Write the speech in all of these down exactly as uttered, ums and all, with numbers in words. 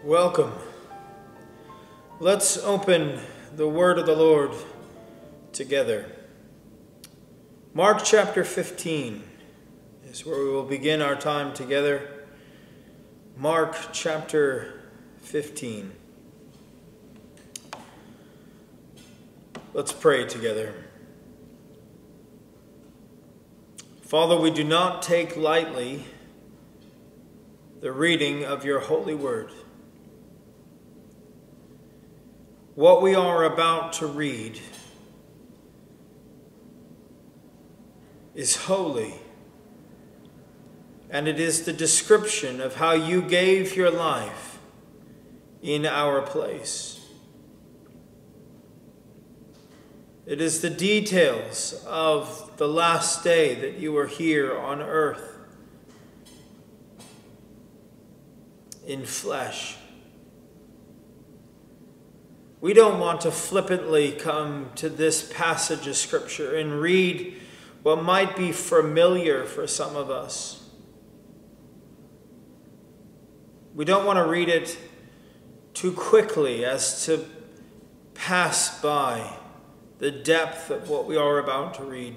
Welcome. Let's open the word of the Lord together. Mark chapter fifteen is where we will begin our time together. Mark chapter fifteen. Let's pray together. Father, we do not take lightly the reading of your holy word. What we are about to read is holy, and it is the description of how you gave your life in our place. It is the details of the last day that you were here on earth in flesh. We don't want to flippantly come to this passage of Scripture and read what might be familiar for some of us. We don't want to read it too quickly as to pass by the depth of what we are about to read.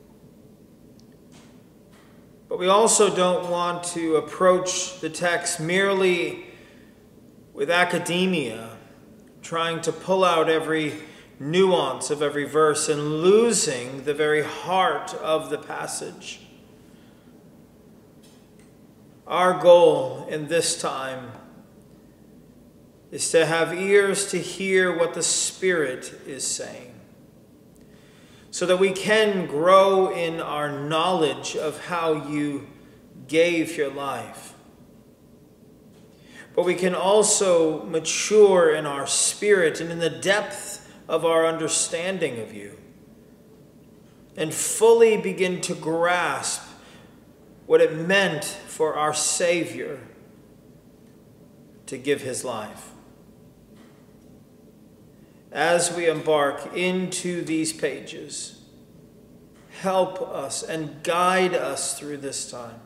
But we also don't want to approach the text merely with academia, trying to pull out every nuance of every verse and losing the very heart of the passage. Our goal in this time is to have ears to hear what the Spirit is saying, so that we can grow in our knowledge of how you gave your life. But we can also mature in our spirit and in the depth of our understanding of you, and fully begin to grasp what it meant for our Savior to give his life. As we embark into these pages, help us and guide us through this time.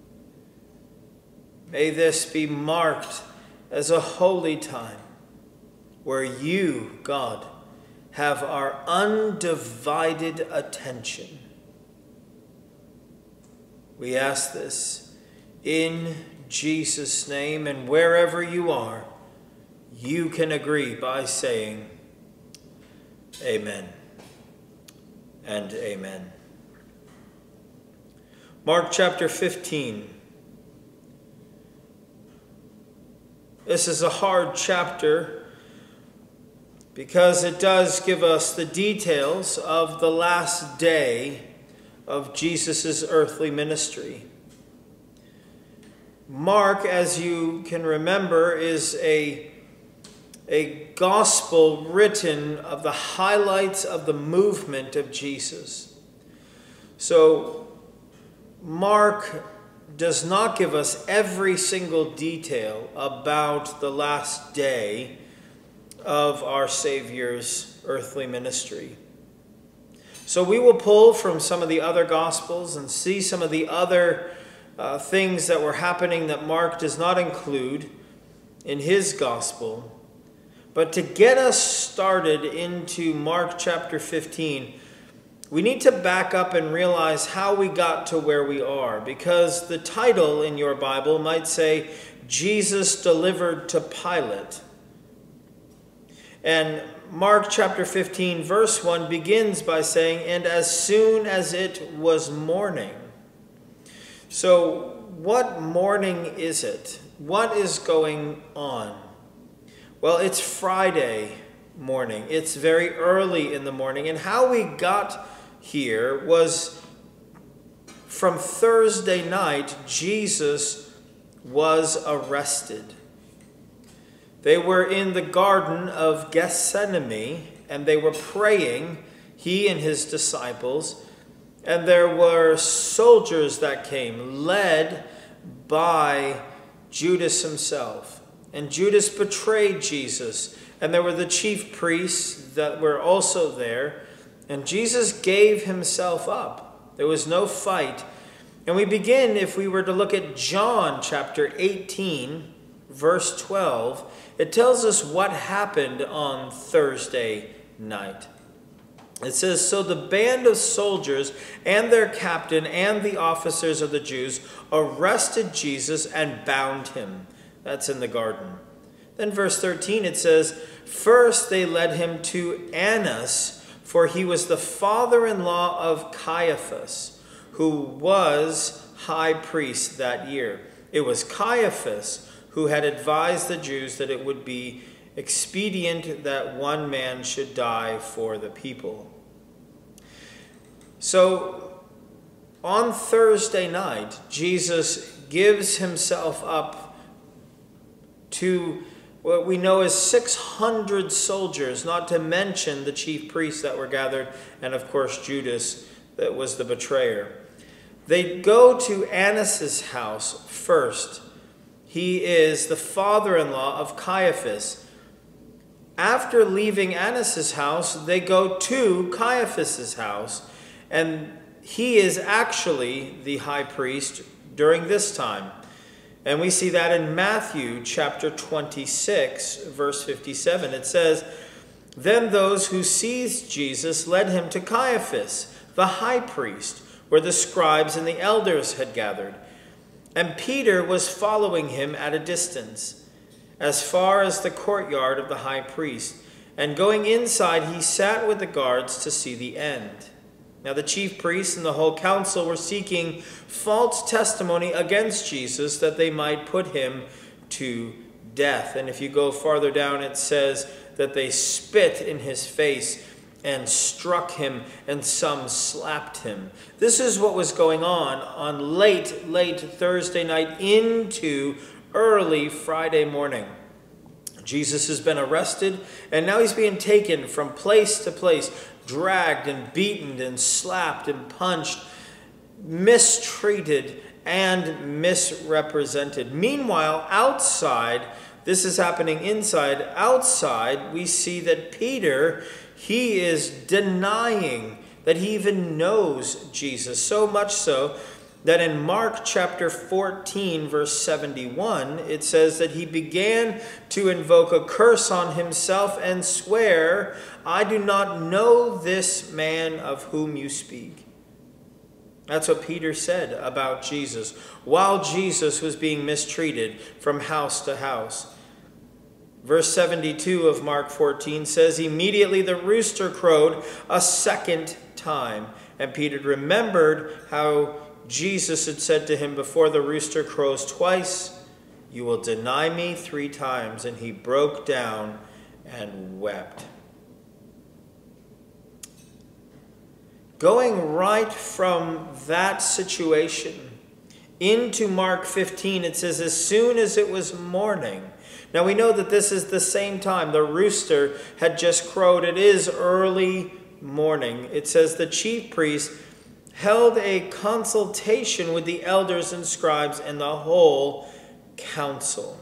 May this be marked as a holy time where you, God, have our undivided attention. We ask this in Jesus' name, and wherever you are, you can agree by saying amen and amen. Mark chapter fifteen. This is a hard chapter because it does give us the details of the last day of Jesus' earthly ministry. Mark, as you can remember, is a, a gospel written of the highlights of the movement of Jesus. So Mark does not give us every single detail about the last day of our Savior's earthly ministry. So we will pull from some of the other Gospels and see some of the other uh, things that were happening that Mark does not include in his Gospel. But to get us started into Mark chapter fifteen, we need to back up and realize how we got to where we are, because the title in your Bible might say, Jesus delivered to Pilate. And Mark chapter fifteen verse one begins by saying, and as soon as it was morning. So what morning is it? What is going on? Well, it's Friday morning. It's very early in the morning. And how we got here was from Thursday night, Jesus was arrested. They were in the Garden of Gethsemane, and they were praying, he and his disciples, and there were soldiers that came, led by Judas himself. And Judas betrayed Jesus, and there were the chief priests that were also there, and Jesus gave himself up. There was no fight. And we begin, if we were to look at John chapter eighteen, verse twelve, it tells us what happened on Thursday night. It says, "So the band of soldiers and their captain and the officers of the Jews arrested Jesus and bound him." That's in the garden. Then verse thirteen, it says, "First they led him to Annas, for he was the father-in-law of Caiaphas, who was high priest that year." It was Caiaphas who had advised the Jews that it would be expedient that one man should die for the people. So on Thursday night, Jesus gives himself up to what we know as six hundred soldiers, not to mention the chief priests that were gathered, and of course Judas, that was the betrayer. They go to Annas' house first. He is the father-in-law of Caiaphas. After leaving Annas' house, they go to Caiaphas' house, and he is actually the high priest during this time. And we see that in Matthew chapter twenty-six, verse fifty-seven. It says, "Then those who seized Jesus led him to Caiaphas, the high priest, where the scribes and the elders had gathered. And Peter was following him at a distance, as far as the courtyard of the high priest. And going inside, he sat with the guards to see the end. Now the chief priests and the whole council were seeking false testimony against Jesus, that they might put him to death." And if you go farther down, it says that they spit in his face and struck him, and some slapped him. This is what was going on on late, late Thursday night into early Friday morning. Jesus has been arrested, and now he's being taken from place to place, dragged and beaten and slapped and punched, mistreated and misrepresented. Meanwhile, outside, this is happening inside. Outside, we see that Peter, he is denying that he even knows Jesus. So much so that in Mark chapter fourteen, verse seventy-one, it says that he began to invoke a curse on himself and swear, "I do not know this man of whom you speak." That's what Peter said about Jesus while Jesus was being mistreated from house to house. Verse seventy-two of Mark fourteen says, "Immediately the rooster crowed a second time, and Peter remembered how Jesus had said to him, 'Before the rooster crows twice, you will deny me three times.' And he broke down and wept." Going right from that situation into Mark fifteen, it says, "As soon as it was morning." Now we know that this is the same time. The rooster had just crowed. It is early morning. It says the chief priest held a consultation with the elders and scribes and the whole council.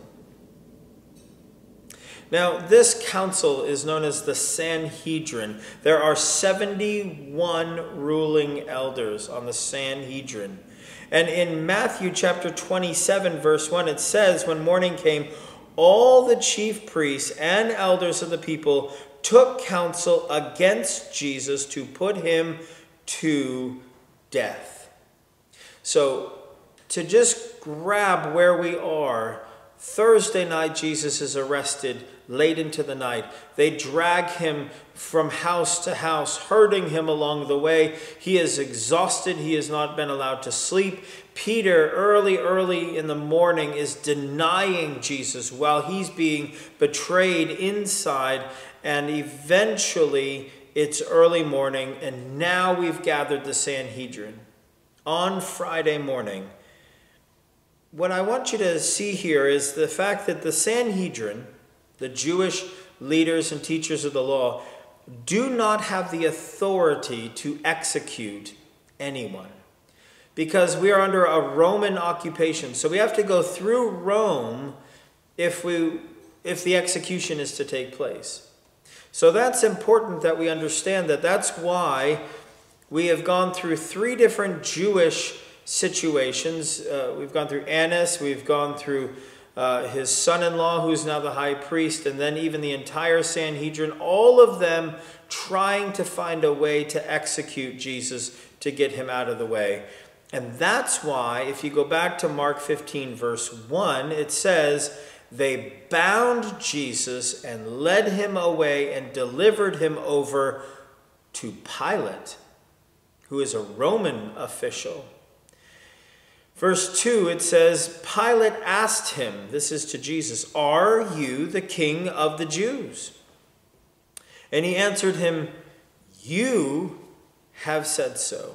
Now, this council is known as the Sanhedrin. There are seventy-one ruling elders on the Sanhedrin. And in Matthew chapter twenty-seven, verse one, it says, "When morning came, all the chief priests and elders of the people took counsel against Jesus to put him to death." So, to just grab where we are, Thursday night Jesus is arrested late into the night. They drag him from house to house, hurting him along the way. He is exhausted. He has not been allowed to sleep. Peter, early, early in the morning, is denying Jesus while he's being betrayed inside. And eventually, it's early morning, and now we've gathered the Sanhedrin on Friday morning. What I want you to see here is the fact that the Sanhedrin, the Jewish leaders and teachers of the law, do not have the authority to execute anyone, because we are under a Roman occupation. So we have to go through Rome if we if the execution is to take place. So that's important that we understand that. That's why we have gone through three different Jewish situations. Uh, we've gone through Annas, we've gone through uh, his son-in-law, who's now the high priest, and then even the entire Sanhedrin, all of them trying to find a way to execute Jesus, to get him out of the way. And that's why, if you go back to Mark fifteen, verse one, it says, they bound Jesus and led him away and delivered him over to Pilate, who is a Roman official. Verse two, it says, Pilate asked him, this is to Jesus, "Are you the king of the Jews?" And he answered him, "You have said so."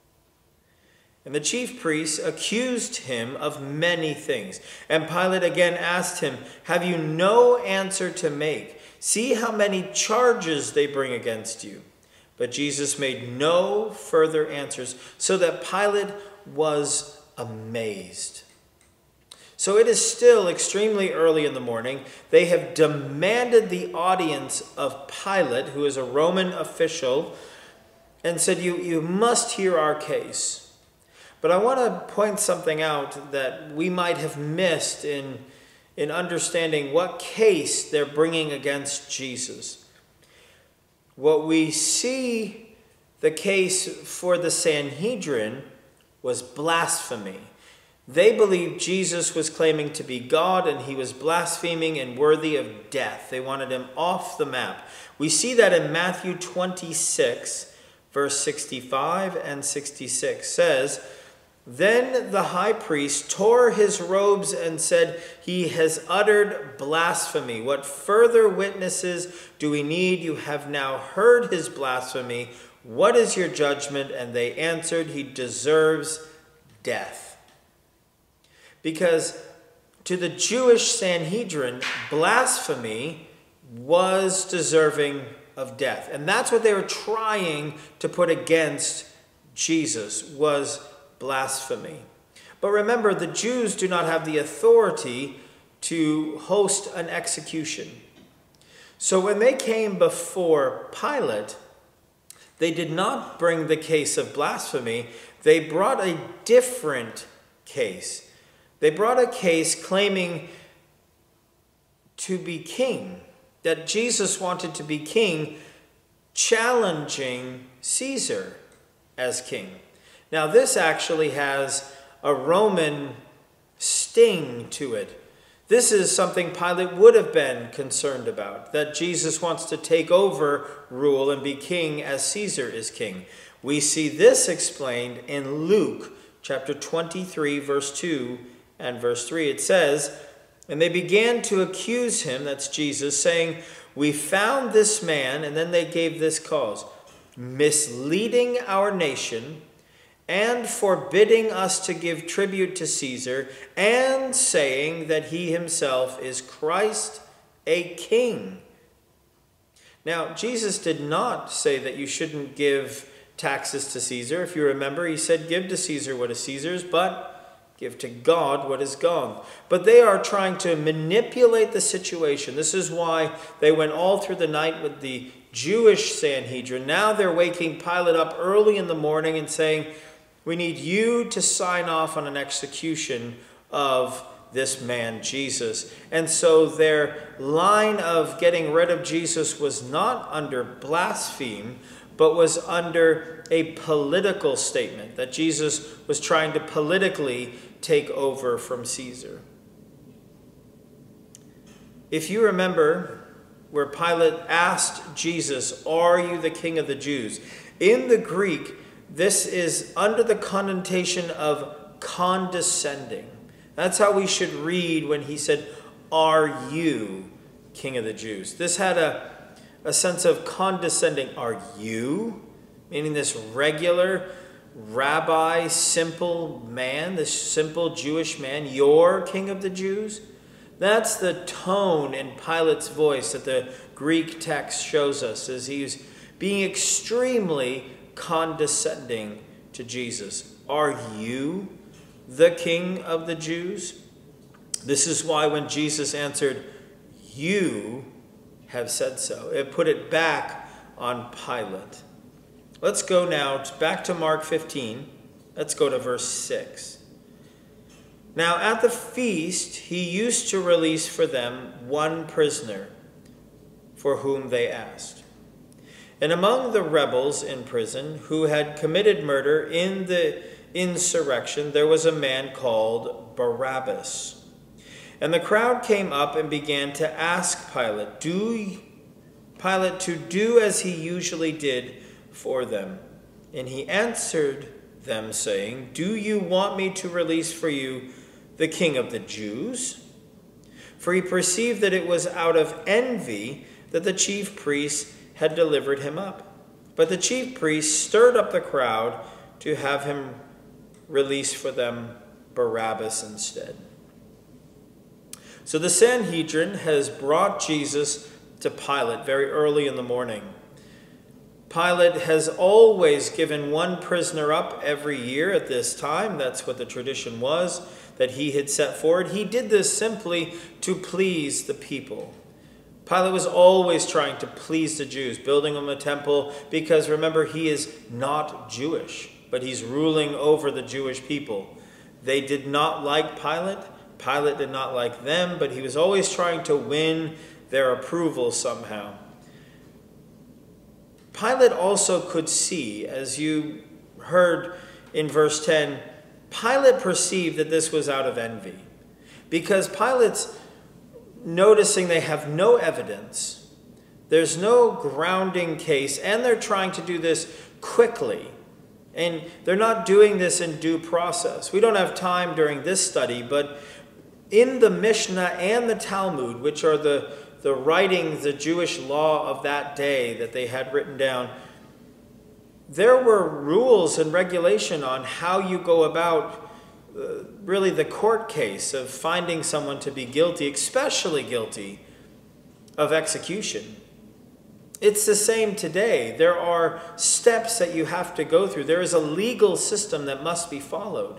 And the chief priests accused him of many things. And Pilate again asked him, "Have you no answer to make? See how many charges they bring against you." But Jesus made no further answers, so that Pilate was amazed. So it is still extremely early in the morning. They have demanded the audience of Pilate, who is a Roman official, and said, you, you must hear our case. But I want to point something out that we might have missed in, in understanding what case they're bringing against Jesus. What we see the case for the Sanhedrin was blasphemy. They believed Jesus was claiming to be God and he was blaspheming and worthy of death. They wanted him off the map. We see that in Matthew twenty-six, verse sixty-five and sixty-six says, "Then the high priest tore his robes and said, 'He has uttered blasphemy. What further witnesses do we need? You have now heard his blasphemy. What is your judgment?' And they answered, 'He deserves death.'" Because to the Jewish Sanhedrin, blasphemy was deserving of death. And that's what they were trying to put against Jesus, was blasphemy. But remember, the Jews do not have the authority to host an execution. So when they came before Pilate, they did not bring the case of blasphemy. They brought a different case. They brought a case claiming to be king, that Jesus wanted to be king, challenging Caesar as king. Now, this actually has a Roman sting to it. This is something Pilate would have been concerned about, that Jesus wants to take over rule and be king as Caesar is king. We see this explained in Luke chapter twenty-three, verse two and verse three. It says, "And they began to accuse him," that's Jesus, saying, "We found this man," and then they gave this cause, "misleading our nation and forbidding us to give tribute to Caesar, and saying that he himself is Christ, a king." Now, Jesus did not say that you shouldn't give taxes to Caesar. If you remember, he said, "Give to Caesar what is Caesar's, but give to God what is God's." But they are trying to manipulate the situation. This is why they went all through the night with the Jewish Sanhedrin. Now they're waking Pilate up early in the morning and saying, "We need you to sign off on an execution of this man, Jesus." And so their line of getting rid of Jesus was not under blaspheme, but was under a political statement, that Jesus was trying to politically take over from Caesar. If you remember where Pilate asked Jesus, "Are you the king of the Jews?" In the Greek, this is under the connotation of condescending. That's how we should read when he said, "Are you king of the Jews?" This had a, a sense of condescending. Are you? Meaning this regular rabbi, simple man, this simple Jewish man, you're king of the Jews? That's the tone in Pilate's voice that the Greek text shows us, as he's being extremely condescending to Jesus. Are you the king of the Jews? This is why when Jesus answered, "You have said so," it put it back on Pilate. Let's go now back to Mark fifteen. Let's go to verse six. Now at the feast, he used to release for them one prisoner for whom they asked. And among the rebels in prison who had committed murder in the insurrection, there was a man called Barabbas. And the crowd came up and began to ask Pilate, do Pilate to do as he usually did for them. And he answered them, saying, do you want me to release for you the king of the Jews? For he perceived that it was out of envy that the chief priests had delivered him up. But the chief priests stirred up the crowd to have him release for them Barabbas instead. So the Sanhedrin has brought Jesus to Pilate very early in the morning. Pilate has always given one prisoner up every year at this time. That's what the tradition was, that he had set forward. He did this simply to please the people. Pilate was always trying to please the Jews, building them a temple, because remember, he is not Jewish, but he's ruling over the Jewish people. They did not like Pilate. Pilate did not like them, but he was always trying to win their approval somehow. Pilate also could see, as you heard in verse ten, Pilate perceived that this was out of envy, because Pilate's noticing they have no evidence, there's no grounding case, and they're trying to do this quickly. And they're not doing this in due process. We don't have time during this study, but in the Mishnah and the Talmud, which are the, the writings, the Jewish law of that day that they had written down, there were rules and regulation on how you go about uh, really the court case of finding someone to be guilty, especially guilty of execution. It's the same today. There are steps that you have to go through. There is a legal system that must be followed.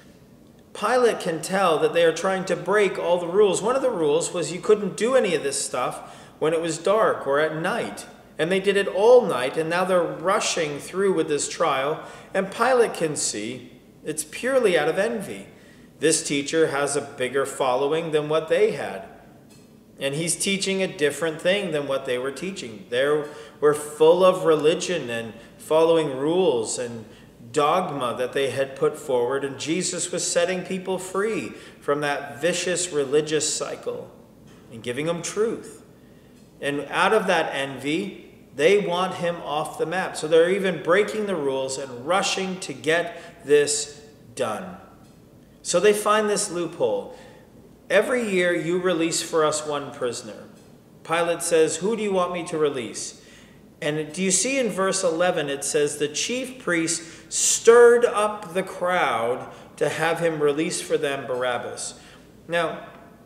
Pilate can tell that they are trying to break all the rules. One of the rules was you couldn't do any of this stuff when it was dark or at night. And they did it all night, and now they're rushing through with this trial. And Pilate can see it's purely out of envy. This teacher has a bigger following than what they had. And he's teaching a different thing than what they were teaching. They were full of religion and following rules and dogma that they had put forward. And Jesus was setting people free from that vicious religious cycle and giving them truth. And out of that envy, they want him off the map. So they're even breaking the rules and rushing to get this done. So they find this loophole. Every year you release for us one prisoner. Pilate says, who do you want me to release? And do you see in verse eleven, it says, the chief priests stirred up the crowd to have him release for them Barabbas. Now,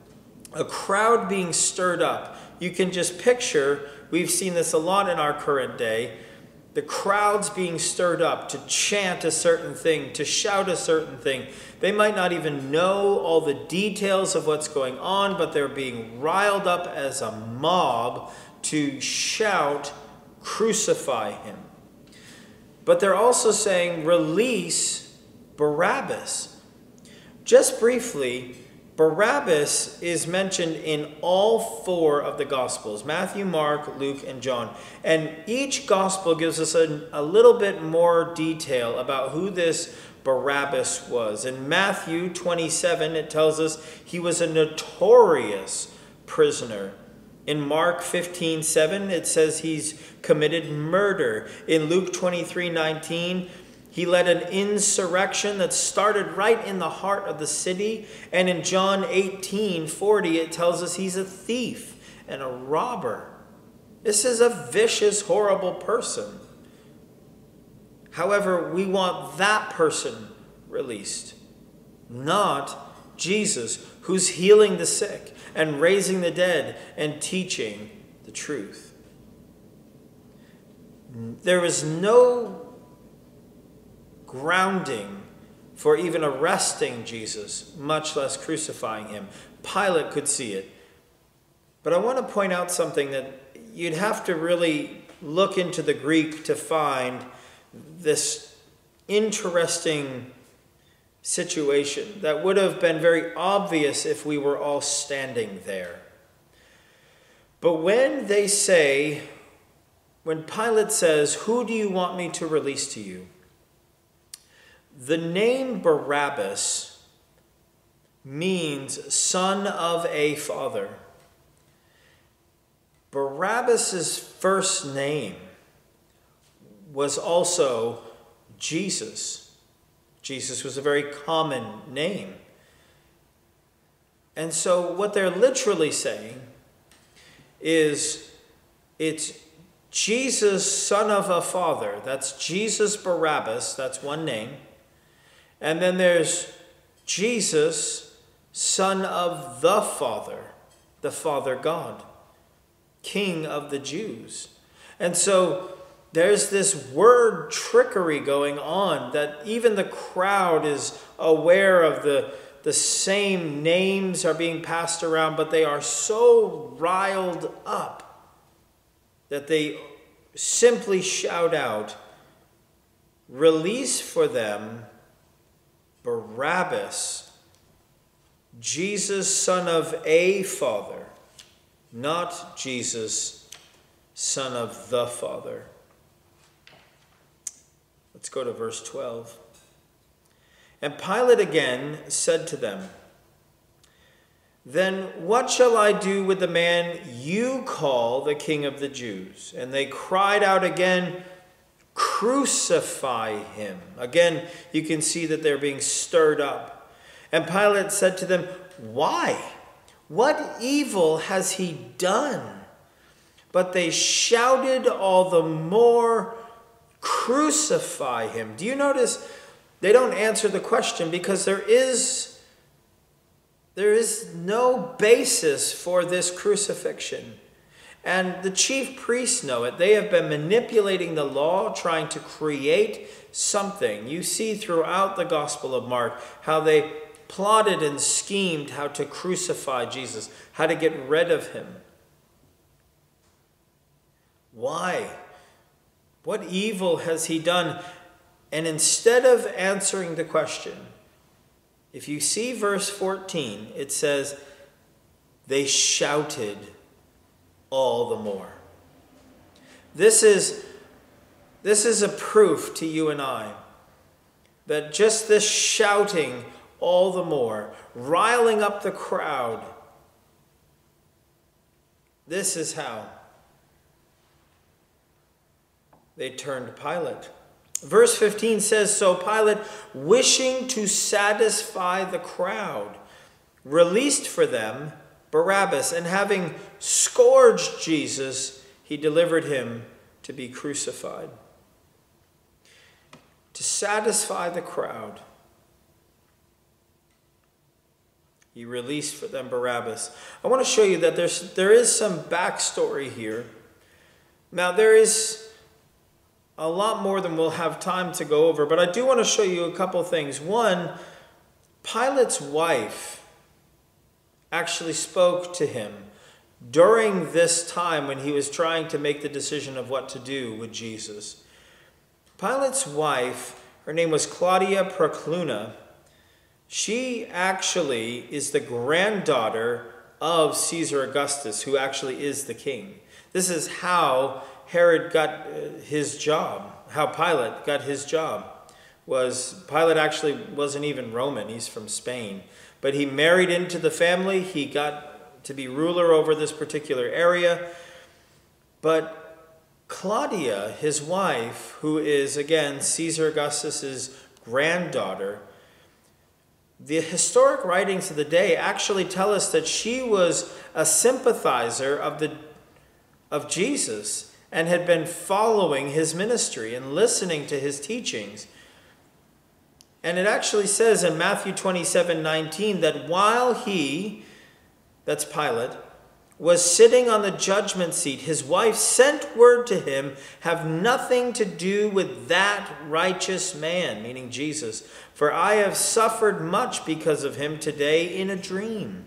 a crowd being stirred up, you can just picture, we've seen this a lot in our current day, the crowds being stirred up to chant a certain thing, to shout a certain thing. They might not even know all the details of what's going on, but they're being riled up as a mob to shout, crucify him. But they're also saying, release Barabbas. Just briefly, Barabbas is mentioned in all four of the Gospels, Matthew, Mark, Luke, and John. And each Gospel gives us a, a little bit more detail about who this Barabbas was. In Matthew twenty-seven, it tells us he was a notorious prisoner. In Mark fifteen seven, it says he's committed murder. In Luke twenty-three nineteen, he led an insurrection that started right in the heart of the city. And in John eighteen forty, it tells us he's a thief and a robber. This is a vicious, horrible person. However, we want that person released, not Jesus, who's healing the sick and raising the dead and teaching the truth. There is no grounding for even arresting Jesus, much less crucifying him. Pilate could see it. But I want to point out something that you'd have to really look into the Greek to find this interesting situation that would have been very obvious if we were all standing there. But when they say, when Pilate says, "Who do you want me to release to you?" the name Barabbas means son of a father. Barabbas's first name was also Jesus. Jesus was a very common name. And so what they're literally saying is it's Jesus, son of a father. That's Jesus Barabbas. That's one name. And then there's Jesus, son of the Father, the Father God, King of the Jews. And so there's this word trickery going on that even the crowd is aware of. The, the same names are being passed around, but they are so riled up that they simply shout out, "Release for them Barabbas, Jesus, son of a father," not Jesus, son of the Father. Let's go to verse twelve. And Pilate again said to them, "Then what shall I do with the man you call the King of the Jews?" And they cried out again, "Crucify him." Again, you can see that they're being stirred up. And Pilate said to them, "Why? What evil has he done?" But they shouted all the more, "Crucify him." Do you notice they don't answer the question because there is, there is no basis for this crucifixion. And the chief priests know it. They have been manipulating the law, trying to create something. You see throughout the Gospel of Mark how they plotted and schemed how to crucify Jesus, how to get rid of him. Why? What evil has he done? And instead of answering the question, if you see verse fourteen, it says, they shouted all the more. This is, this is a proof to you and I that just this shouting all the more, riling up the crowd, this is how they turned Pilate. Verse fifteen says, so Pilate, wishing to satisfy the crowd, released for them Barabbas, and having scourged Jesus, he delivered him to be crucified. To satisfy the crowd, he released for them Barabbas. I want to show you that there's, there is some backstory here. Now, there is a lot more than we'll have time to go over, but I do want to show you a couple things. One, Pilate's wife actually spoke to him during this time when he was trying to make the decision of what to do with Jesus. Pilate's wife, her name was Claudia Procluna. She actually is the granddaughter of Caesar Augustus, who actually is the king. This is how Herod got his job, how Pilate got his job. Was Pilate actually wasn't even Roman, he's from Spain. But he married into the family, he got to be ruler over this particular area. But Claudia, his wife, who is again Caesar Augustus's granddaughter, the historic writings of the day actually tell us that she was a sympathizer of the of Jesus and had been following his ministry and listening to his teachings. And it actually says in Matthew twenty-seven nineteen that while he, that's Pilate, was sitting on the judgment seat, his wife sent word to him, have nothing to do with that righteous man, meaning Jesus, for I have suffered much because of him today in a dream.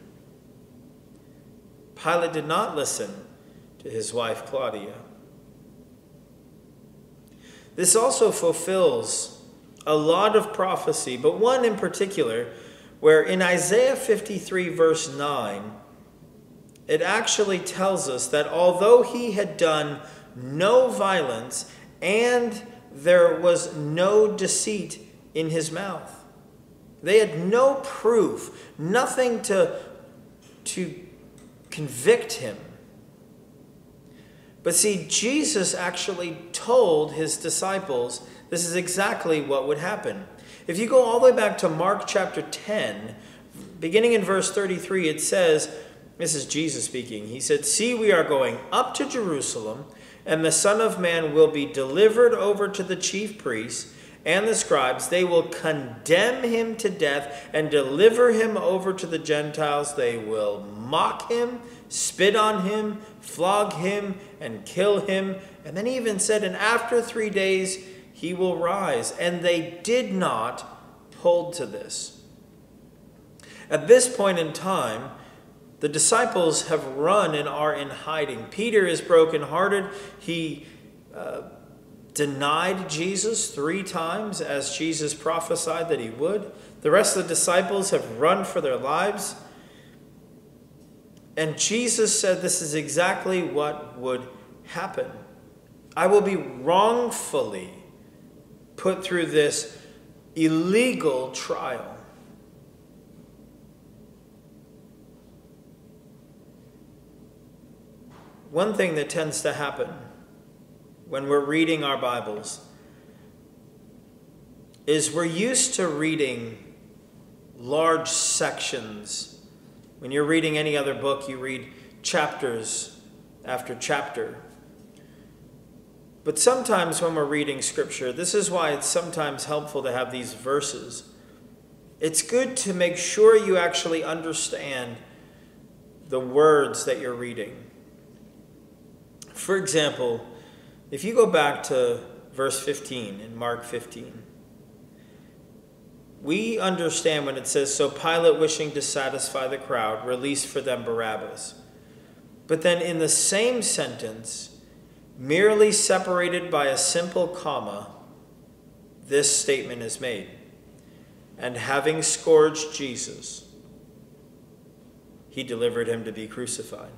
Pilate did not listen to his wife Claudia. This also fulfills a lot of prophecy, but one in particular, where in Isaiah fifty-three verse nine, it actually tells us that although he had done no violence and there was no deceit in his mouth, they had no proof, nothing to, to convict him. But see, Jesus actually told his disciples this is exactly what would happen. If you go all the way back to Mark chapter ten, beginning in verse thirty-three, it says, this is Jesus speaking, he said, "See, we are going up to Jerusalem, and the Son of Man will be delivered over to the chief priests and the scribes. They will condemn him to death and deliver him over to the Gentiles. They will mock him, spit on him, flog him, and kill him." And then he even said, "And after three days he will rise." And they did not hold to this. At this point in time, the disciples have run and are in hiding. Peter is brokenhearted. He uh, denied Jesus three times as Jesus prophesied that he would. The rest of the disciples have run for their lives. And Jesus said this is exactly what would happen. I will be wrongfully put through this illegal trial. One thing that tends to happen when we're reading our Bibles is we're used to reading large sections. When you're reading any other book, you read chapters after chapter. But sometimes when we're reading Scripture, this is why it's sometimes helpful to have these verses. It's good to make sure you actually understand the words that you're reading. For example, if you go back to verse fifteen in Mark fifteen, we understand when it says, "So Pilate, wishing to satisfy the crowd, released for them Barabbas." But then in the same sentence, merely separated by a simple comma, this statement is made: "And having scourged Jesus, he delivered him to be crucified."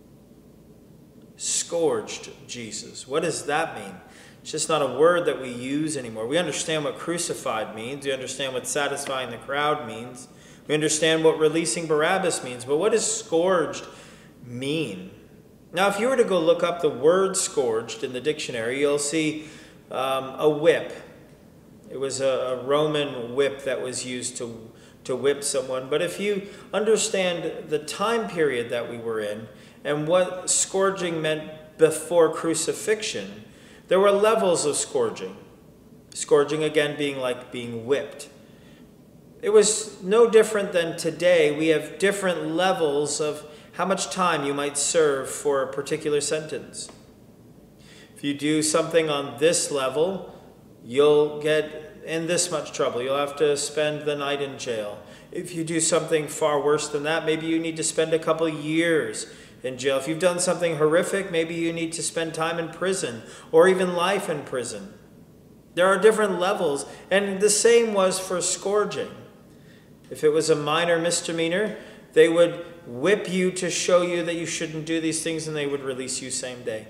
Scourged Jesus. What does that mean? It's just not a word that we use anymore. We understand what crucified means. We understand what satisfying the crowd means. We understand what releasing Barabbas means. But what does scourged mean? Now, if you were to go look up the word scourged in the dictionary, you'll see um, a whip. It was a, a Roman whip that was used to, to whip someone. But if you understand the time period that we were in, and what scourging meant before crucifixion, there were levels of scourging. Scourging, again, being like being whipped. It was no different than today. We have different levels of how much time you might serve for a particular sentence. If you do something on this level, you'll get in this much trouble. You'll have to spend the night in jail. If you do something far worse than that, maybe you need to spend a couple years in jail. If you've done something horrific, maybe you need to spend time in prison or even life in prison. There are different levels, and the same was for scourging. If it was a minor misdemeanor, they would whip you to show you that you shouldn't do these things, and they would release you same day.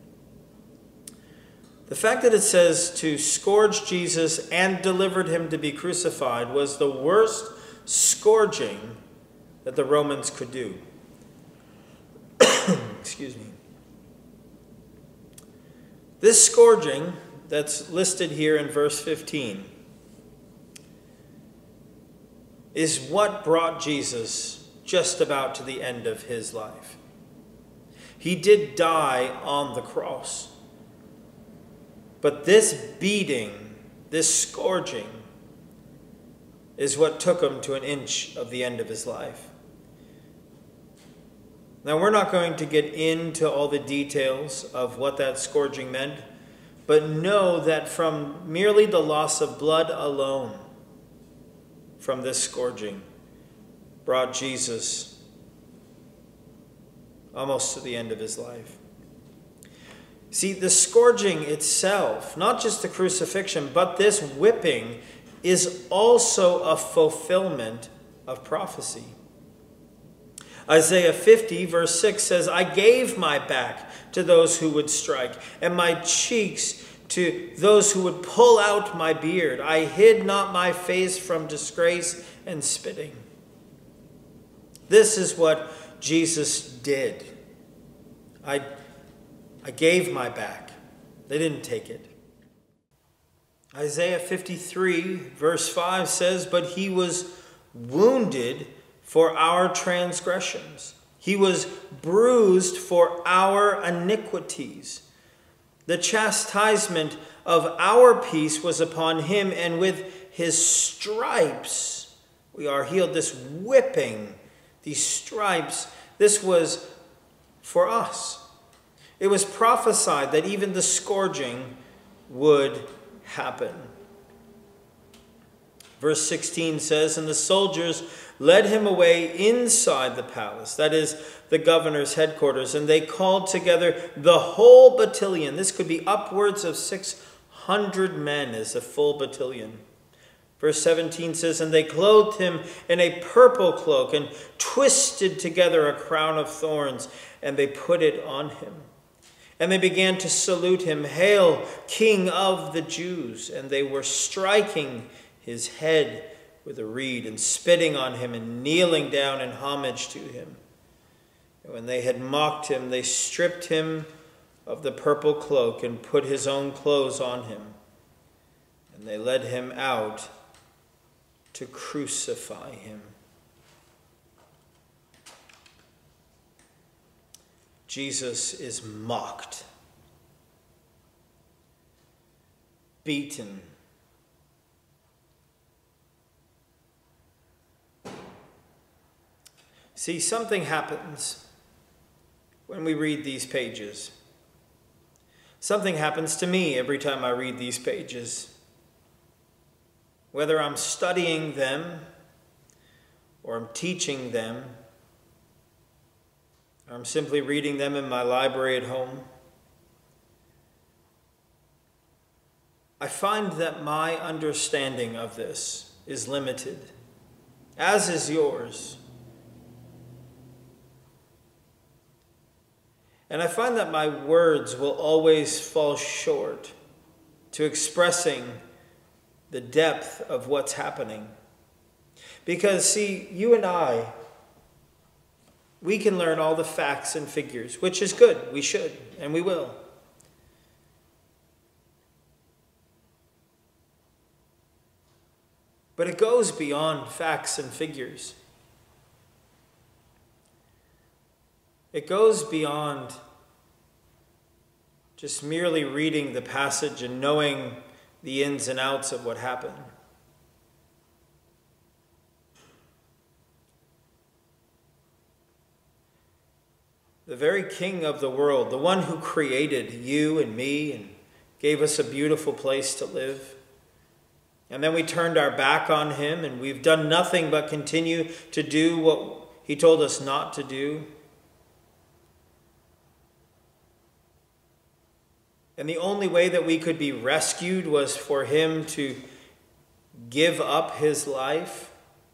The fact that it says to scourge Jesus and delivered him to be crucified was the worst scourging that the Romans could do. Excuse me. This scourging that's listed here in verse fifteen is what brought Jesus just about to the end of his life. He did die on the cross. But this beating, this scourging, is what took him to an inch of the end of his life. Now, we're not going to get into all the details of what that scourging meant, but know that from merely the loss of blood alone from this scourging brought Jesus almost to the end of his life. See, the scourging itself, not just the crucifixion, but this whipping, is also a fulfillment of prophecy. Isaiah fifty, verse six says, I gave my back to those who would strike, and my cheeks to those who would pull out my beard. I hid not my face from disgrace and spitting. This is what Jesus did. I, I gave my back. They didn't take it. Isaiah fifty-three, verse five says, but he was wounded for our transgressions. He was bruised for our iniquities. The chastisement of our peace was upon him, and with his stripes we are healed. This whipping, these stripes, this was for us. It was prophesied that even the scourging would happen. Verse sixteen says, and the soldiers led him away inside the palace, that is, the governor's headquarters, and they called together the whole battalion. This could be upwards of six hundred men as a full battalion. Verse seventeen says, and they clothed him in a purple cloak and twisted together a crown of thorns, and they put it on him. And they began to salute him, Hail, King of the Jews! And they were striking his head with a reed and spitting on him and kneeling down in homage to him. And when they had mocked him, they stripped him of the purple cloak and put his own clothes on him. And they led him out to crucify him. Jesus is mocked, beaten, see, something happens when we read these pages. Something happens to me every time I read these pages. Whether I'm studying them or I'm teaching them, or I'm simply reading them in my library at home, I find that my understanding of this is limited, as is yours. And I find that my words will always fall short to expressing the depth of what's happening. Because, see, you and I, we can learn all the facts and figures, which is good. We should, and we will. But it goes beyond facts and figures. It goes beyond just merely reading the passage and knowing the ins and outs of what happened. The very King of the world, the one who created you and me and gave us a beautiful place to live. And then we turned our back on him, and we've done nothing but continue to do what he told us not to do. And the only way that we could be rescued was for him to give up his life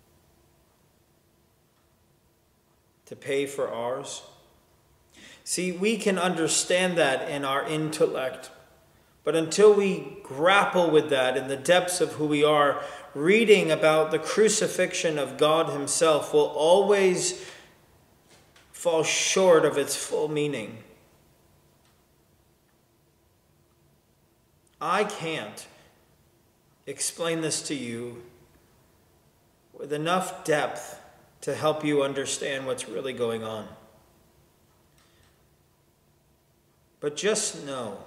to pay for ours. See, we can understand that in our intellect, but until we grapple with that in the depths of who we are, reading about the crucifixion of God himself will always fall short of its full meaning. I can't explain this to you with enough depth to help you understand what's really going on. But just know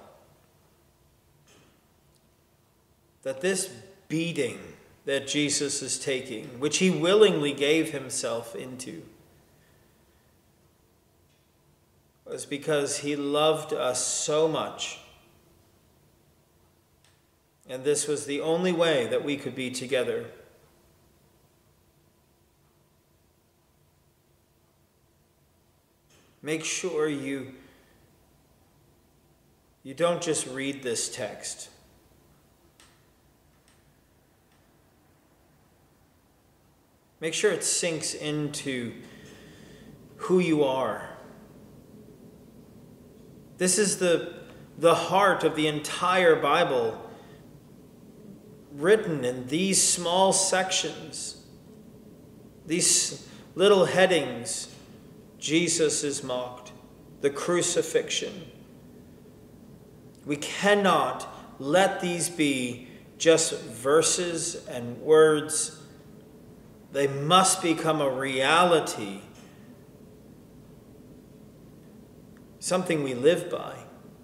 that this beating that Jesus is taking, which he willingly gave himself into, was because he loved us so much. And this was the only way that we could be together. Make sure you you don't just read this text. Make sure it sinks into who you are. This is the, the heart of the entire Bible, written in these small sections, these little headings. Jesus is mocked, the crucifixion. We cannot let these be just verses and words. They must become a reality, something we live by.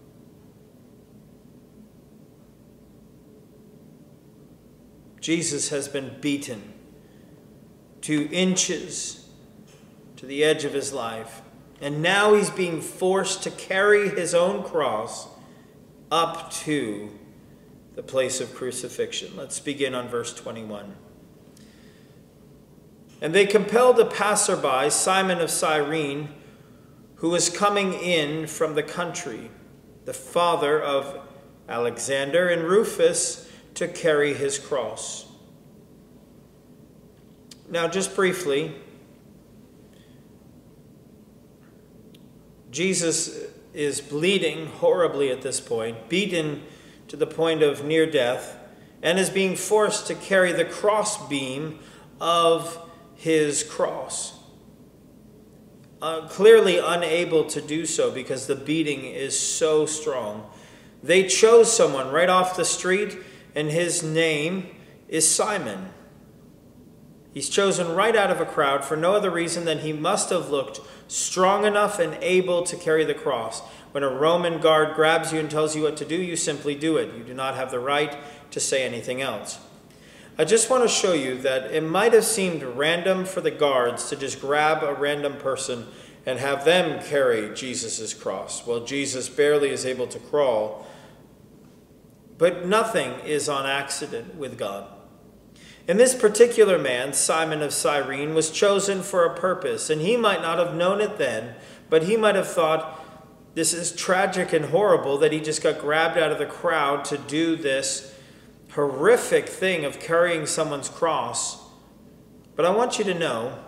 Jesus has been beaten to inches to the edge of his life, and now he's being forced to carry his own cross up to the place of crucifixion. Let's begin on verse twenty-one. And they compelled a passerby, Simon of Cyrene, who was coming in from the country, the father of Alexander and Rufus, to carry his cross. Now, just briefly, Jesus is bleeding horribly at this point, beaten to the point of near death, and is being forced to carry the crossbeam of his cross. Uh, clearly unable to do so because the beating is so strong. They chose someone right off the street, and his name is Simon. He's chosen right out of a crowd for no other reason than he must have looked strong enough and able to carry the cross. When a Roman guard grabs you and tells you what to do, you simply do it. You do not have the right to say anything else. I just want to show you that it might have seemed random for the guards to just grab a random person and have them carry Jesus' cross. Well, Jesus barely is able to crawl. But nothing is on accident with God. And this particular man, Simon of Cyrene, was chosen for a purpose, and he might not have known it then, but he might have thought, this is tragic and horrible that he just got grabbed out of the crowd to do this horrific thing of carrying someone's cross. But I want you to know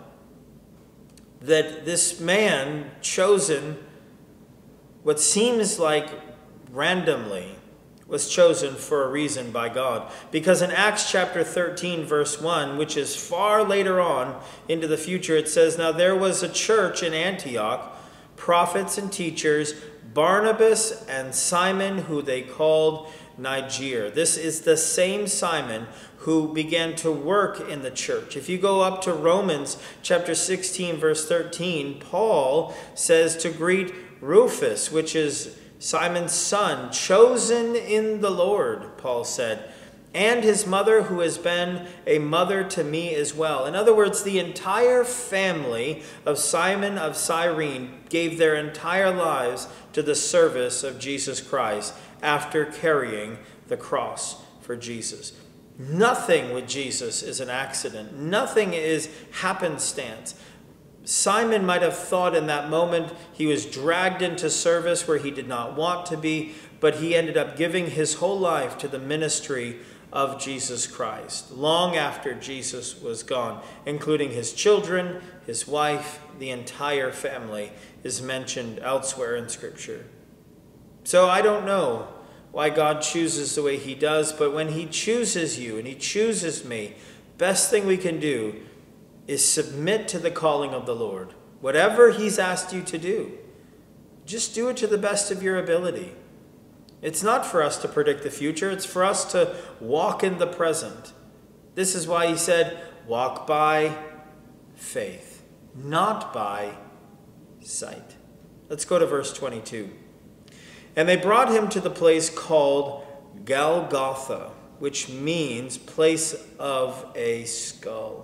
that this man chosen, what seems like randomly, was chosen for a reason by God. Because in Acts chapter thirteen, verse one, which is far later on into the future, it says, Now there was a church in Antioch, prophets and teachers, Barnabas and Simon, who they called Niger. This is the same Simon who began to work in the church. If you go up to Romans chapter sixteen, verse thirteen, Paul says to greet Rufus, which is Simon's son, chosen in the Lord, Paul said, and his mother, who has been a mother to me as well. In other words, the entire family of Simon of Cyrene gave their entire lives to the service of Jesus Christ after carrying the cross for Jesus. Nothing with Jesus is an accident. Nothing is happenstance. Simon might have thought in that moment he was dragged into service where he did not want to be, but he ended up giving his whole life to the ministry of Jesus Christ, long after Jesus was gone, including his children, his wife, the entire family is mentioned elsewhere in Scripture. So I don't know why God chooses the way he does, but when he chooses you and he chooses me, best thing we can do is submit to the calling of the Lord. Whatever he's asked you to do, just do it to the best of your ability. It's not for us to predict the future. It's for us to walk in the present. This is why he said, walk by faith, not by sight. Let's go to verse twenty-two. And they brought him to the place called Golgotha, which means place of a skull.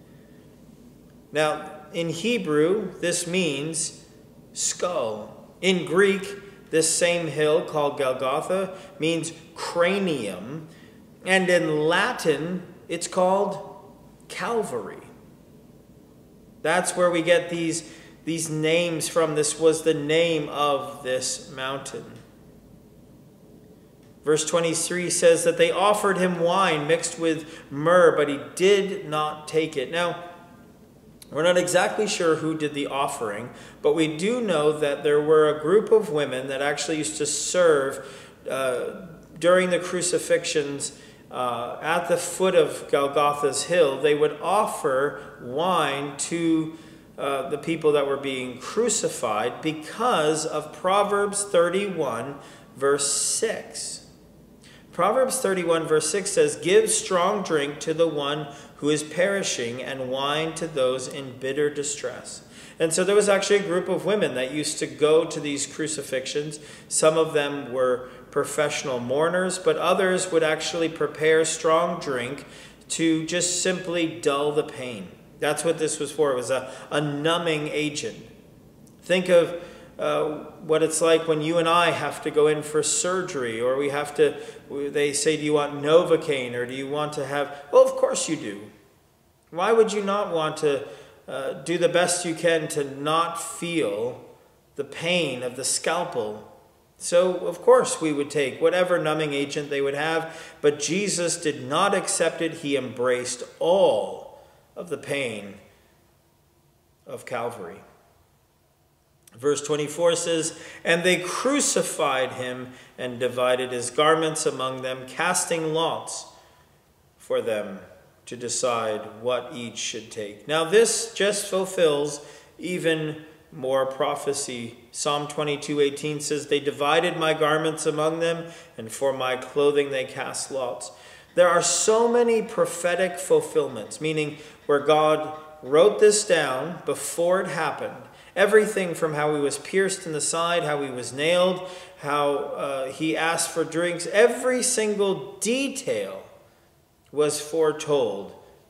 Now, in Hebrew, this means skull. In Greek, this same hill called Golgotha means cranium. And in Latin, it's called Calvary. That's where we get these, these names from. This was the name of this mountain. Verse twenty-three says that they offered him wine mixed with myrrh, but he did not take it. Now, we're not exactly sure who did the offering, but we do know that there were a group of women that actually used to serve uh, during the crucifixions uh, at the foot of Golgotha's hill. They would offer wine to uh, the people that were being crucified because of Proverbs thirty-one, verse six. Proverbs thirty-one, verse six says, "Give strong drink to the one who is perishing, and wine to those in bitter distress." And so there was actually a group of women that used to go to these crucifixions. Some of them were professional mourners, but others would actually prepare strong drink to just simply dull the pain. That's what this was for. It was a, a numbing agent. Think of Uh, what it's like when you and I have to go in for surgery, or we have to, they say, do you want Novocaine, or do you want to have, well, of course you do. Why would you not want to uh, do the best you can to not feel the pain of the scalpel? So, of course, we would take whatever numbing agent they would have, but Jesus did not accept it. He embraced all of the pain of Calvary. Verse twenty-four says, "And they crucified him and divided his garments among them, casting lots for them to decide what each should take." Now this just fulfills even more prophecy. Psalm twenty-two eighteen says, "They divided my garments among them, and for my clothing they cast lots." There are so many prophetic fulfillments, meaning where God wrote this down before it happened. Everything from how he was pierced in the side, how he was nailed, how uh, he asked for drinks, every single detail was foretold.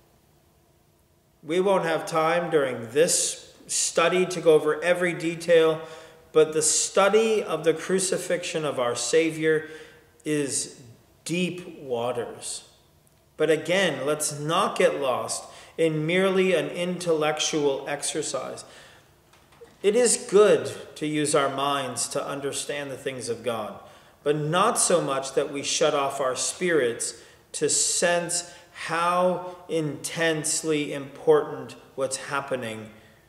We won't have time during this study to go over every detail, but the study of the crucifixion of our Savior is deep waters. But again, let's not get lost in merely an intellectual exercise. It is good to use our minds to understand the things of God, but not so much that we shut off our spirits to sense how intensely important what's happening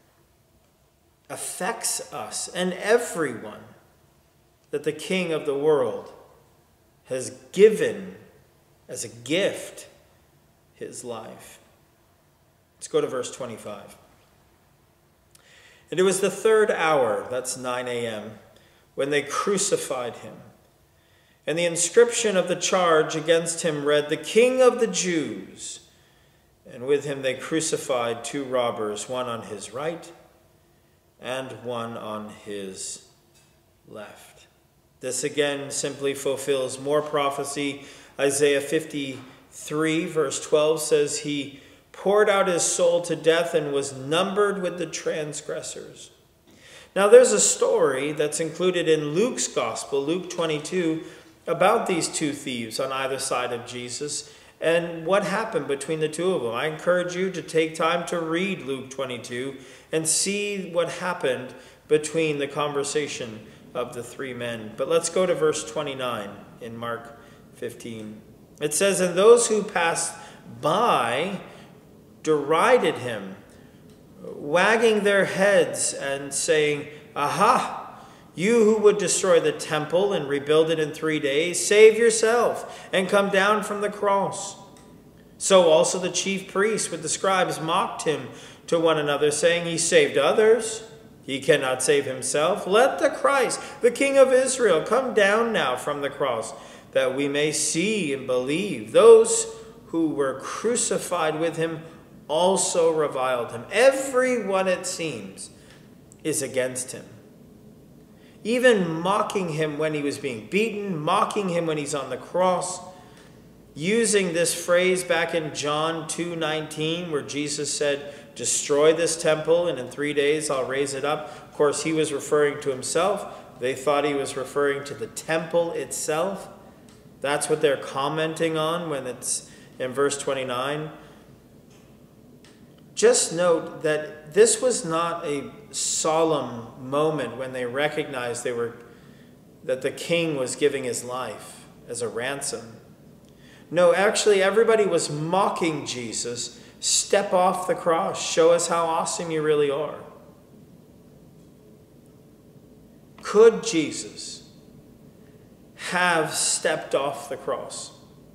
affects us and everyone, that the King of the world has given as a gift his life. Let's go to verse twenty-five. "And it was the third hour," that's nine a.m., "when they crucified him. And the inscription of the charge against him read, 'The King of the Jews.' And with him they crucified two robbers, one on his right and one on his left." This again simply fulfills more prophecy. Isaiah fifty-three, verse twelve says, "He poured out his soul to death and was numbered with the transgressors." Now there's a story that's included in Luke's gospel, Luke twenty-two, about these two thieves on either side of Jesus and what happened between the two of them. I encourage you to take time to read Luke twenty-two and see what happened between the conversation of the three men. But let's go to verse twenty-nine in Mark fifteen. It says, "And those who passed by derided him, wagging their heads and saying, 'Aha, you who would destroy the temple and rebuild it in three days, save yourself and come down from the cross.' So also the chief priests with the scribes mocked him to one another, saying, 'He saved others. He cannot save himself. Let the Christ, the King of Israel, come down now from the cross, that we may see and believe.' Those who were crucified with him also reviled him." Everyone, it seems, is against him. Even mocking him when he was being beaten, mocking him when he's on the cross. Using this phrase back in John two nineteen, where Jesus said, "Destroy this temple, and in three days I'll raise it up." Of course, he was referring to himself. They thought he was referring to the temple itself. That's what they're commenting on when it's in verse twenty-nine. Just note that this was not a solemn moment when they recognized they were, that the king was giving his life. as a ransom. No, actually, everybody was mocking Jesus. Step off the cross. Show us how awesome you really are. Could Jesus have stepped off the cross?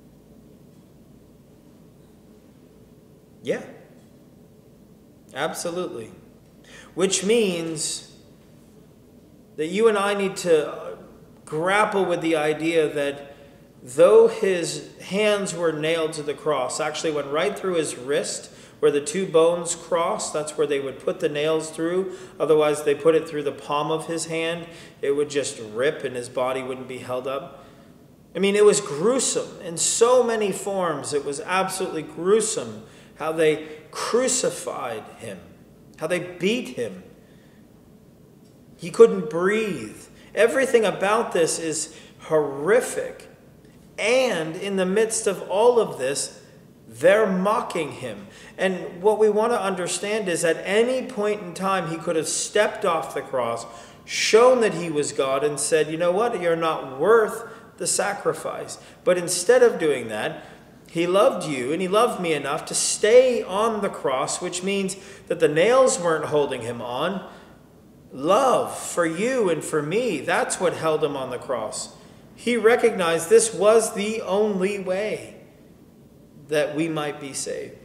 Yeah, absolutely. Which means that you and I need to grapple with the idea that though his hands were nailed to the cross, actually went right through his wrist, where the two bones cross, that's where they would put the nails through. Otherwise, they put it through the palm of his hand. It would just rip and his body wouldn't be held up. I mean, it was gruesome. In so many forms, it was absolutely gruesome how they crucified him, how they beat him. He couldn't breathe. Everything about this is horrific. And in the midst of all of this, they're mocking him. And what we want to understand is at any point in time, he could have stepped off the cross, shown that he was God, and said, you know what, you're not worth the sacrifice. But instead of doing that, he loved you and he loved me enough to stay on the cross, which means that the nails weren't holding him on. Love for you and for me, that's what held him on the cross. He recognized this was the only way that we might be saved.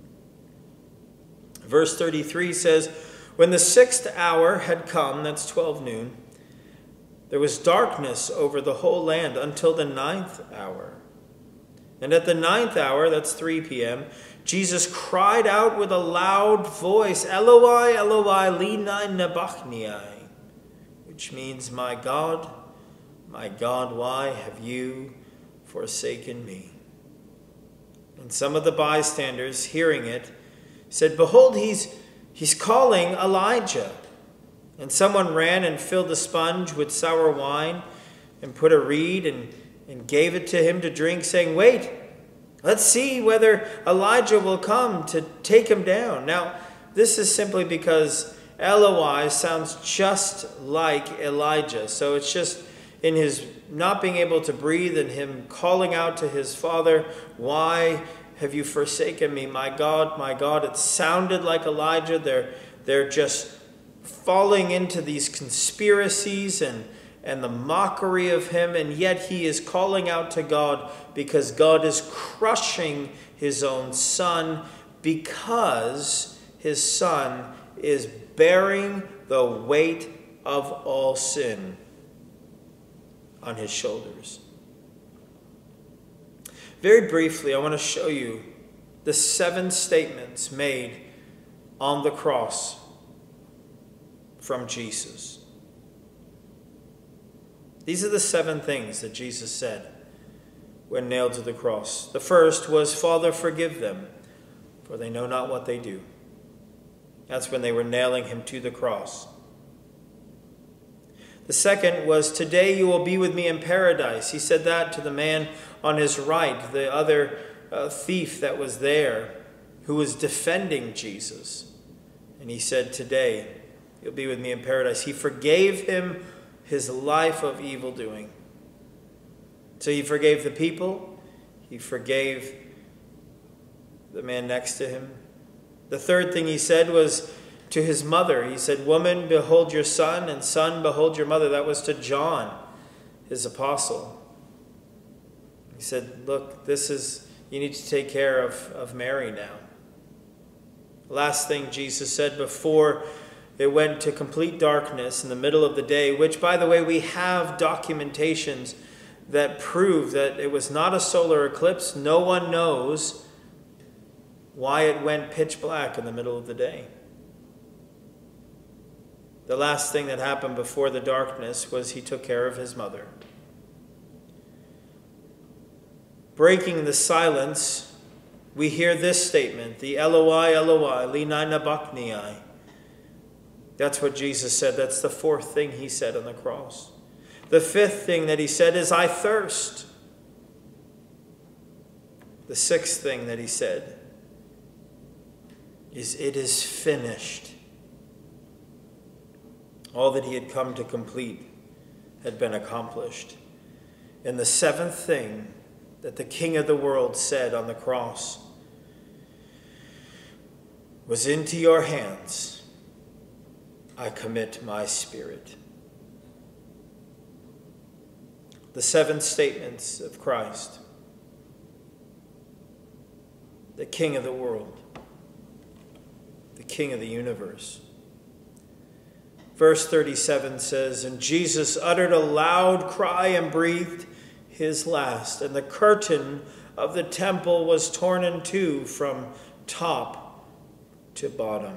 Verse thirty-three says, when the sixth hour had come, that's twelve noon, there was darkness over the whole land until the ninth hour. And at the ninth hour, that's three p.m., Jesus cried out with a loud voice, Eloi, Eloi, lema sabachthani, which means, my God, my God, why have you forsaken me? And some of the bystanders, hearing it, said, behold, he's, he's calling Elijah. And someone ran and filled a sponge with sour wine and put a reed and, and gave it to him to drink, saying, wait, let's see whether Elijah will come to take him down. Now, this is simply because Eloi sounds just like Elijah. So it's just in his not being able to breathe and him calling out to his father, why have you forsaken me? My God, my God. It sounded like Elijah. They're, they're just falling into these conspiracies and, and the mockery of him. And yet he is calling out to God because God is crushing his own son, because his son is bearing the weight of all sin on his shoulders. Very briefly, I want to show you the seven statements made on the cross from Jesus. These are the seven things that Jesus said when nailed to the cross. The first was, Father, forgive them, for they know not what they do. That's when they were nailing him to the cross. The second was, today you will be with me in paradise. He said that to the man on his right, the other uh, thief that was there, who was defending Jesus. And he said, today you'll be with me in paradise. He forgave him his life of evil doing. So he forgave the people. He forgave the man next to him. The third thing he said was to his mother. He said, woman, behold your son, and son, behold your mother. That was to John, his apostle. He said, look, this is, you need to take care of, of Mary now. Last thing Jesus said before it went to complete darkness in the middle of the day, which, by the way, we have documentations that prove that it was not a solar eclipse. No one knows why it went pitch black in the middle of the day. The last thing that happened before the darkness was he took care of his mother. Breaking the silence, we hear this statement, the Eloi, Eloi, lema sabachthani. That's what Jesus said. That's the fourth thing he said on the cross. The fifth thing that he said is, I thirst. The sixth thing that he said is, it is finished. All that he had come to complete had been accomplished. And the seventh thing that the King of the world said on the cross was, "Into your hands I commit my spirit." The seven statements of Christ, the King of the world, the King of the universe. Verse thirty-seven says, "And Jesus uttered a loud cry and breathed his last, and the curtain of the temple was torn in two from top to bottom."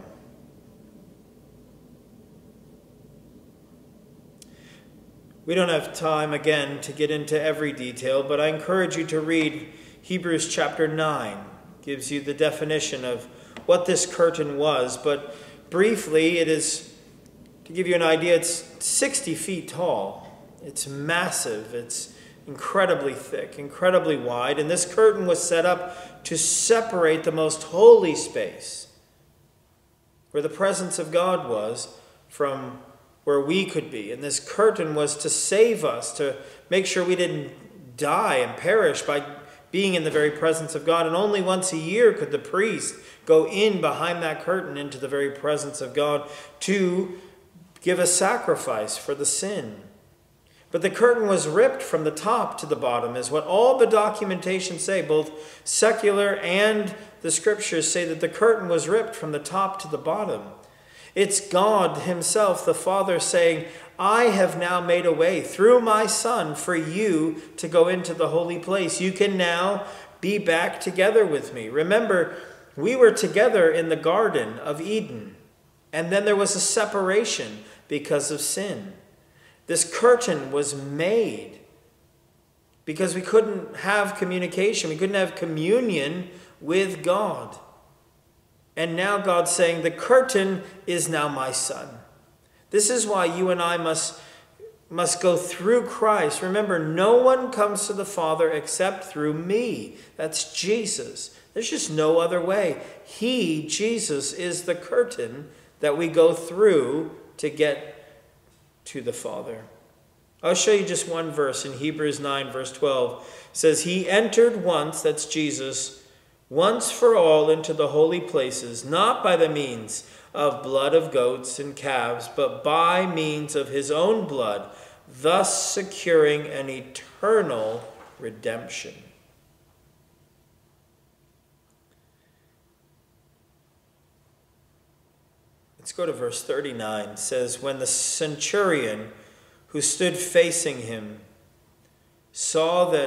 We don't have time, again, to get into every detail, but I encourage you to read Hebrews chapter nine. It gives you the definition of what this curtain was. But briefly, it is, to give you an idea, it's sixty feet tall. It's massive. It's incredibly thick, incredibly wide. And this curtain was set up to separate the most holy space, where the presence of God was, from where we could be. And this curtain was to save us, to make sure we didn't die and perish by being in the very presence of God. And only once a year could the priest go in behind that curtain into the very presence of God to give a sacrifice for the sin. But the curtain was ripped from the top to the bottom, is what all the documentation say. Both secular and the scriptures say that the curtain was ripped from the top to the bottom. It's God himself, the Father, saying, "I have now made a way through my Son for you to go into the holy place. You can now be back together with me." Remember, we were together in the Garden of Eden, and then there was a separation because of sin. This curtain was made because we couldn't have communication. We couldn't have communion with God. And now God's saying, the curtain is now my Son. This is why you and I must, must go through Christ. Remember, no one comes to the Father except through me. That's Jesus. There's just no other way. He, Jesus, is the curtain that we go through to get to the Father. I'll show you just one verse in Hebrews nine, verse twelve. It says, "He entered once," that's Jesus, "once for all into the holy places, not by the means of blood of goats and calves, but by means of his own blood, thus securing an eternal redemption." Let's go to verse thirty-nine. It says, "When the centurion who stood facing him saw that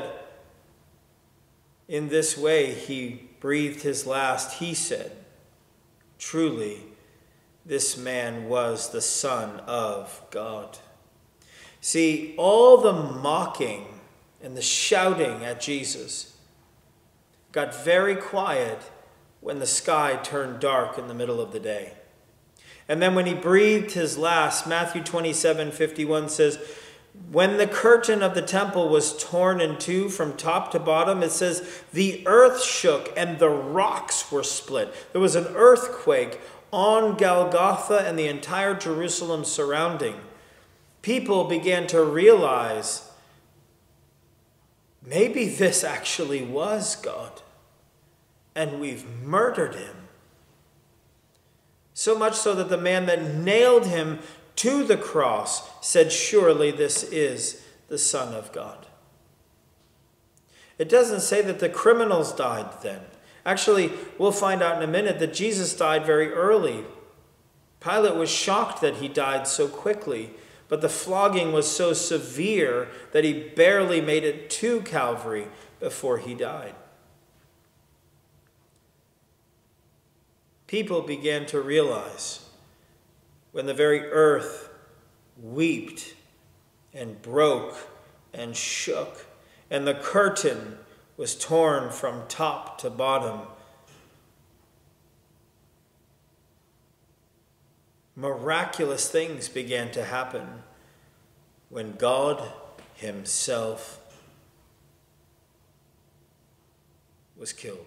in this way he breathed his last, he said, 'Truly, this man was the Son of God.'" See, all the mocking and the shouting at Jesus got very quiet when the sky turned dark in the middle of the day. And then when he breathed his last, Matthew twenty-seven fifty-one says, when the curtain of the temple was torn in two from top to bottom, it says, the earth shook and the rocks were split. There was an earthquake on Golgotha and the entire Jerusalem surrounding. People began to realize, maybe this actually was God, and we've murdered him. So much so that the man that nailed him to the cross said, "Surely this is the Son of God." It doesn't say that the criminals died then. Actually, we'll find out in a minute that Jesus died very early. Pilate was shocked that he died so quickly, but the flogging was so severe that he barely made it to Calvary before he died. People began to realize when the very earth wept and broke and shook, and the curtain was torn from top to bottom, miraculous things began to happen when God himself was killed.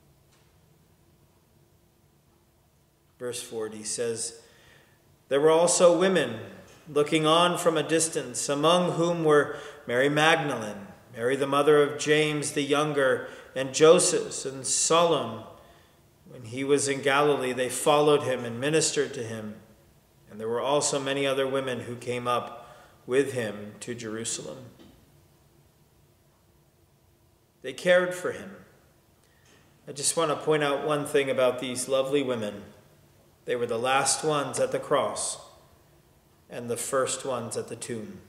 Verse forty says, there were also women looking on from a distance, among whom were Mary Magdalene Mary, the mother of James the younger, and Joseph and Salome. When he was in Galilee, they followed him and ministered to him. And there were also many other women who came up with him to Jerusalem. They cared for him. I just want to point out one thing about these lovely women. They were the last ones at the cross and the first ones at the tomb.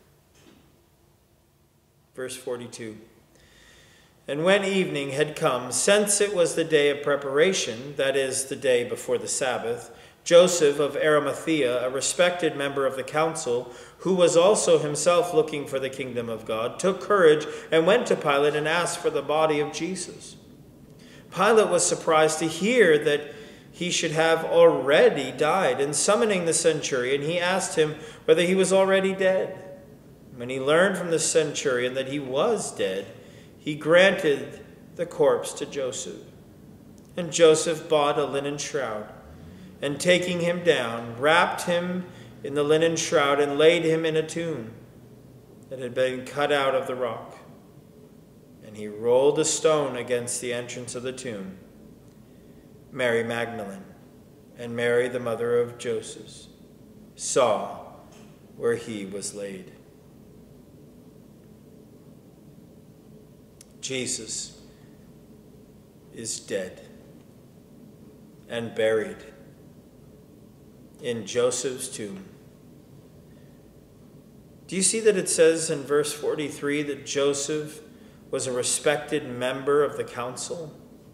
Verse forty-two. And when evening had come, since it was the day of preparation, that is, the day before the Sabbath, Joseph of Arimathea, a respected member of the council, who was also himself looking for the kingdom of God, took courage and went to Pilate and asked for the body of Jesus. Pilate was surprised to hear that he should have already died, and summoning the centurion, he asked him whether he was already dead. When he learned from the centurion that he was dead, he granted the corpse to Joseph. And Joseph bought a linen shroud, and taking him down, wrapped him in the linen shroud and laid him in a tomb that had been cut out of the rock. And he rolled a stone against the entrance of the tomb. Mary Magdalene and Mary, the mother of Joseph, saw where he was laid. Jesus is dead and buried in Joseph's tomb. Do you see that it says in verse forty-three that Joseph was a respected member of the council?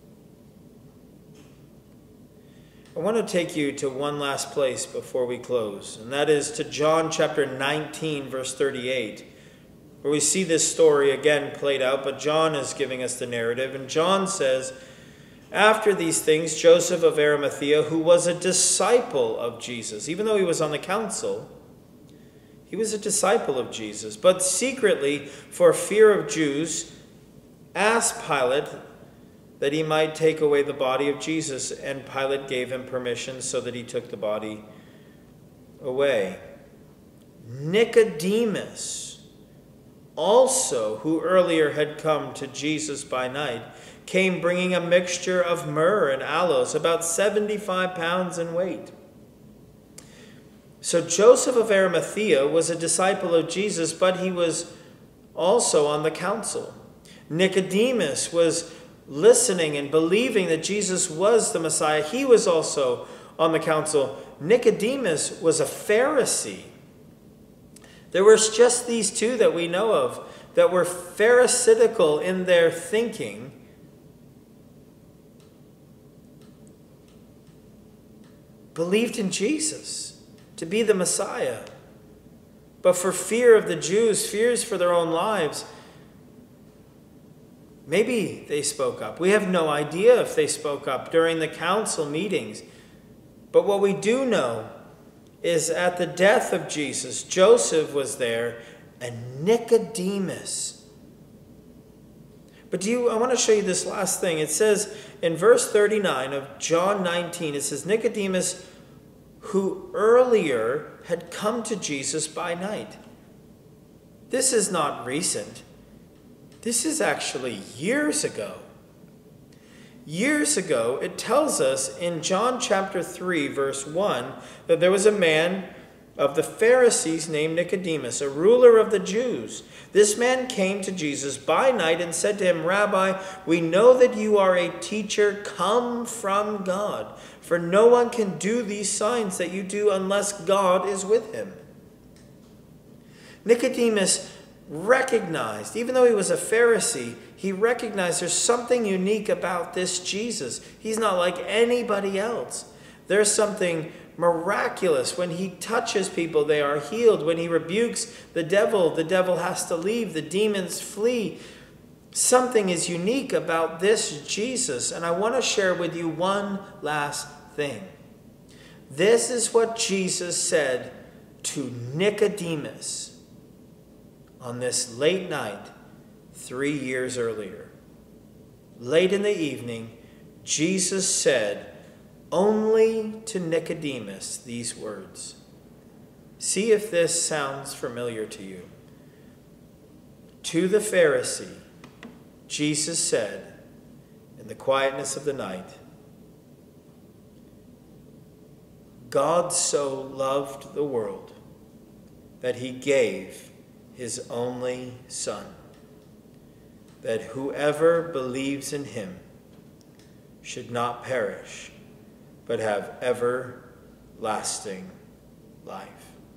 I want to take you to one last place before we close, and that is to John chapter nineteen, verse thirty-eight, where we see this story again played out, but John is giving us the narrative, and John says, after these things, Joseph of Arimathea, who was a disciple of Jesus, even though he was on the council, he was a disciple of Jesus, but secretly, for fear of Jews, asked Pilate that he might take away the body of Jesus, and Pilate gave him permission so that he took the body away. Nicodemus, also, who earlier had come to Jesus by night, came bringing a mixture of myrrh and aloes, about seventy-five pounds in weight. So Joseph of Arimathea was a disciple of Jesus, but he was also on the council. Nicodemus was listening and believing that Jesus was the Messiah. He was also on the council. Nicodemus was a Pharisee. There were just these two that we know of that were pharisaical in their thinking. Believed in Jesus to be the Messiah. But for fear of the Jews, fears for their own lives, maybe they spoke up. We have no idea if they spoke up during the council meetings. But what we do know is at the death of Jesus, Joseph was there and Nicodemus. But do you, I want to show you this last thing. It says in verse thirty-nine of John nineteen, it says, Nicodemus, who earlier had come to Jesus by night. This is not recent. This is actually years ago. Years ago, it tells us in John chapter three, verse one, that there was a man of the Pharisees named Nicodemus, a ruler of the Jews. This man came to Jesus by night and said to him, Rabbi, we know that you are a teacher come from God, for no one can do these signs that you do unless God is with him. Nicodemus recognized, even though he was a Pharisee, he recognized there's something unique about this Jesus. He's not like anybody else. There's something miraculous. When he touches people, they are healed. When he rebukes the devil, the devil has to leave. The demons flee. Something is unique about this Jesus. And I want to share with you one last thing. This is what Jesus said to Nicodemus on this late night three years earlier. Late in the evening, Jesus said only to Nicodemus these words. See if this sounds familiar to you. To the Pharisee Jesus said in the quietness of the night, God so loved the world that he gave his only Son, that whoever believes in him should not perish, but have everlasting life.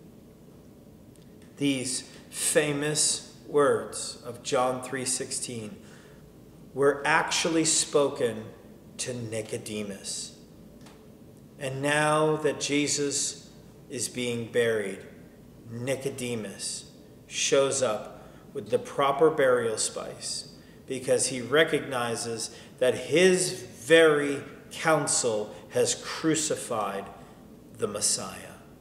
These famous words of John three sixteen were actually spoken to Nicodemus. And now that Jesus is being buried, Nicodemus shows up with the proper burial spice because he recognizes that his very council has crucified the Messiah.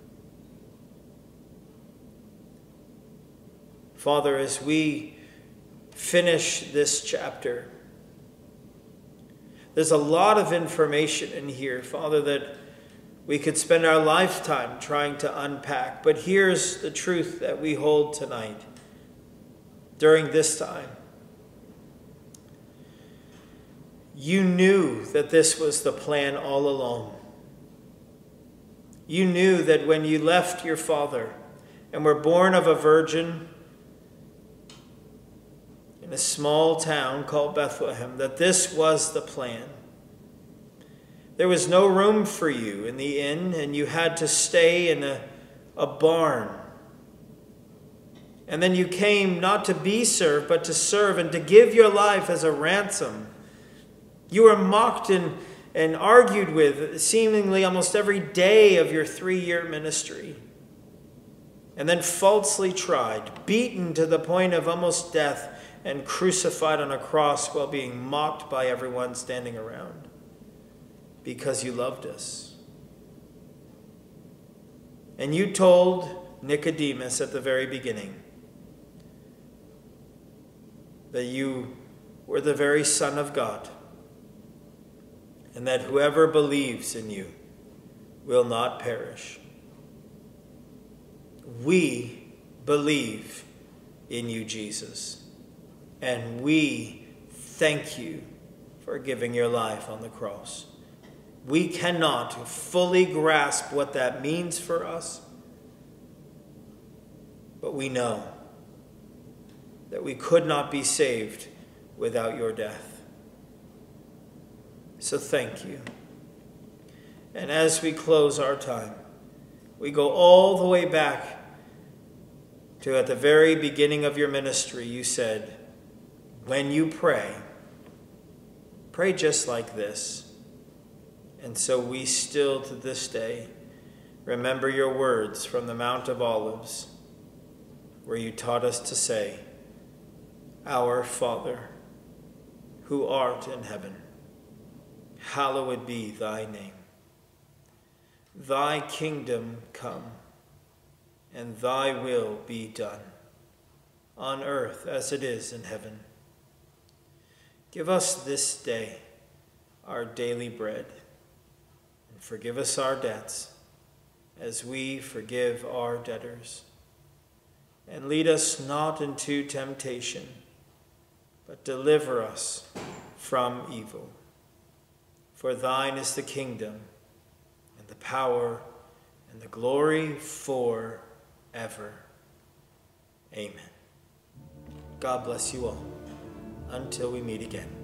Father, as we finish this chapter, there's a lot of information in here, Father, that we could spend our lifetime trying to unpack. But here's the truth that we hold tonight during this time. You knew that this was the plan all along. You knew that when you left your father and were born of a virgin in a small town called Bethlehem, that this was the plan. There was no room for you in the inn, and you had to stay in a, a barn. And then you came not to be served, but to serve and to give your life as a ransom. You were mocked and, and argued with seemingly almost every day of your three-year ministry. And then falsely tried, beaten to the point of almost death, and crucified on a cross while being mocked by everyone standing around. Because you loved us. And you told Nicodemus at the very beginning that you were the very Son of God, and that whoever believes in you will not perish. We believe in you, Jesus, and we thank you for giving your life on the cross. We cannot fully grasp what that means for us, but we know that we could not be saved without your death. So thank you. And as we close our time, we go all the way back to at the very beginning of your ministry. You said, when you pray, pray just like this. And so we still to this day remember your words from the Mount of Olives, where you taught us to say, Our Father, who art in heaven, hallowed be thy name. Thy kingdom come, and thy will be done, on earth as it is in heaven. Give us this day our daily bread, and forgive us our debts, as we forgive our debtors. And lead us not into temptation, but deliver us from evil. For thine is the kingdom, and the power, and the glory forever. Amen. God bless you all. Until we meet again.